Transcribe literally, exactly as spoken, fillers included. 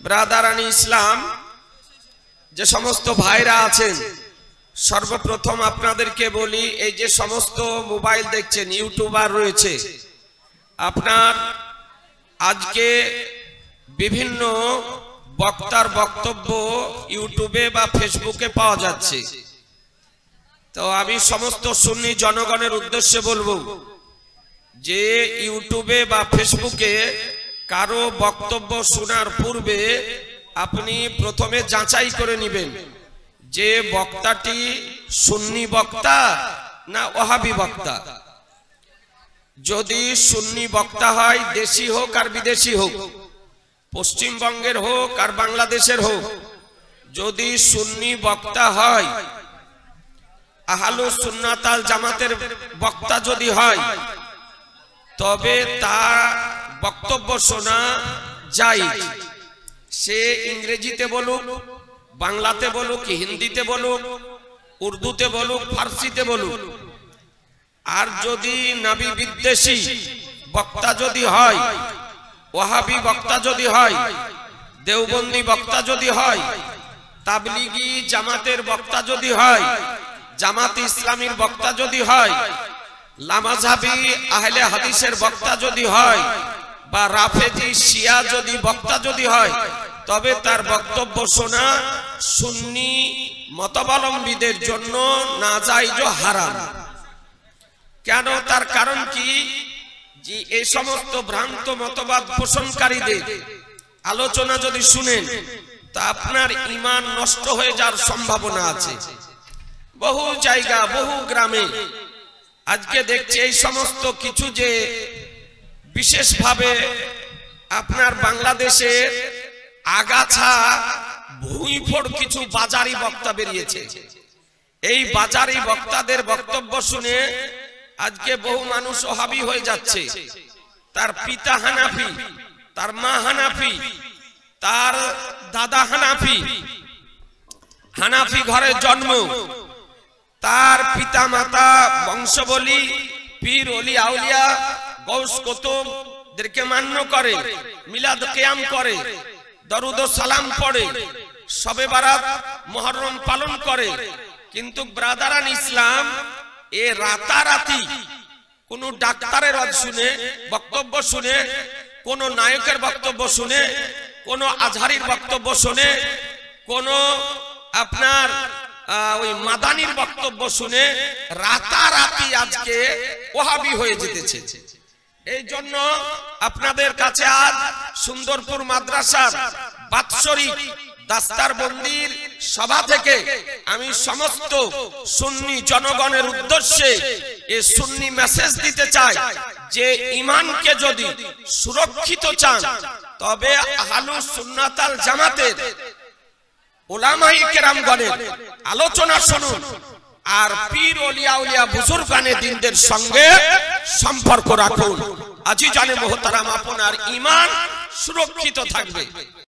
ব্রাদারানি ইসলাম যে সমস্ত ভাইরা আছেন, সর্বপ্রথম আপনাদেরকে বলি, এই যে সমস্ত মোবাইল দেখছেন, ইউটিউবার রয়েছে, আপনার আজকে বিভিন্ন বক্তার বক্তব্য ইউটিউবে বা ফেসবুকে পাওয়া যাচ্ছে। তো আমি সমস্ত সুন্নি জনগণের উদ্দেশ্যে বলবো যে ইউটিউবে বা ফেসবুকে কারো বক্তব্য শোনার পূর্বে আপনি প্রথমে যাচাই করে নেবেন যে বক্তাটি সুন্নি বক্তা না ওহাবি বক্তা। যদি সুন্নি বক্তা হয়, দেশি হোক আর বিদেশি হোক, পশ্চিমবঙ্গের হোক আর বাংলাদেশের হোক, যদি সুন্নি বক্তা হয়, আহলুস সুন্নাত আল জামাতের বক্তা যদি হয়, তবে তার বক্তব্য শোনা যায়। সে ইংরেজিতে বলুক, বাংলাতে বলুক, হিন্দিতে বলুক, উর্দুতে বলুক, ফার্সিতে বলুক। আর যদি নবী বিদ্বেষী বক্তা যদি হয়, ওয়াহাবি বক্তা যদি হয়, দেওবন্দি বক্তা যদি হয়, তাবলিগি জামাতের বক্তা যদি হয়, জামাত ইসলামীর বক্তা যদি হয়, লামাযহাবি আহলে হাদিসের বক্তা যদি হয়, বা রাফেজি শিয়া যদি বক্তা যদি হয়, তবে তার বক্তব্য শোনা সুন্নি মতাবলম্বীদের জন্য নাজায়েজ ও হারাম। কেন? তার কারণ কি, যে এই সমস্ত ভ্রান্ত মতবাদ পোষণকারীদের আলোচনা যদি শুনেন, তা আপনার ঈমান নষ্ট হয়ে যাওয়ার সম্ভাবনা আছে। বহু জায়গা, বহু গ্রামে আজকে দেখছি এই সমস্ত কিছু, যে বিশেষভাবে আপনার বাংলাদেশের আগাছা ভুঁইফোড় কিছু বাজারি বক্তা বেরিয়েছে। এই বাজারি বক্তাদের বক্তব্য শুনে আজকে বহু মানুষ ওহাবি হয়ে যাচ্ছে। তার পিতা হানাফি, তার মা হানাফি, তার দাদা হানাফি, হানাফি ঘরে জন্ম, তার পিতা মাতা বংশবলী পীর ওলি আউলিয়া গৌস কুতুবদেরকে মান্য করে, মিলাদ কিয়াম করে, দরুদ ও সালাম পড়ে, শবে বারাত মুহররম পালন করে। কিন্তু ব্রাদারান ইসলাম এ রাতারাতি কোন ডাক্তারের ওয়াজ শুনে, বক্তব্য শুনে, কোন নায়কের বক্তব্য শুনে, কোন আজহারির বক্তব্য শুনে, কোন আপনার ওই মাদানির বক্তব্য শুনে রাতারাতি আজকে ওহাবি হয়ে যেতেছে। এই জন্য আপনাদের কাছে আজ সুন্দরপুর মাদ্রাসার বাৎসরিক দাস্তারবন্দির সভা থেকে আমি সমস্ত সুন্নি জনগণের উদ্দেশ্যে এই সুন্নি মেসেজ দিতে চাই যে ঈমানকে যদি সুরক্ষিত চান, তবে আহলুস সুন্নাত আল জামাতের উলামায়ে কেরামগণের আলোচনা শুনুন, আর পীর ওলিয়া উলিয়া বুজুর্গানে দ্বীনদের সঙ্গে সম্পর্ক রাখুন। আজিজানে মুহতারাম, আপনার ঈমান সুরক্ষিত থাকবে।